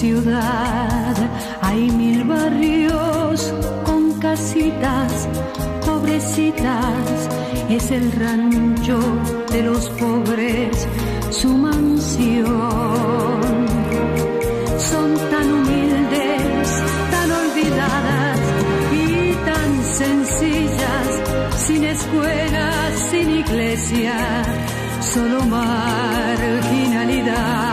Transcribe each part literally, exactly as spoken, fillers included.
ciudad hay mil barrios con casitas pobrecitas. Es el rancho de los pobres, su mansión. Son tan humildes, tan olvidadas y tan sencillas, sin escuelas, sin iglesia, solo marginalidad.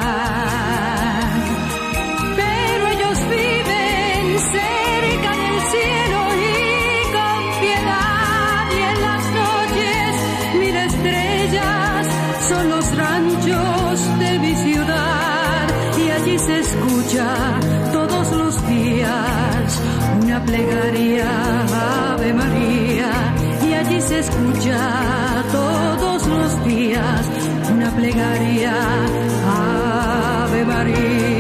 Pero ellos viven cerca del cielo y con piedad, y en las noches mil estrellas son los ranchos de mi ciudad. Y allí se escucha todos los días una plegaria, Ave María. Y allí se escucha todos los días una plegaria, Ave María.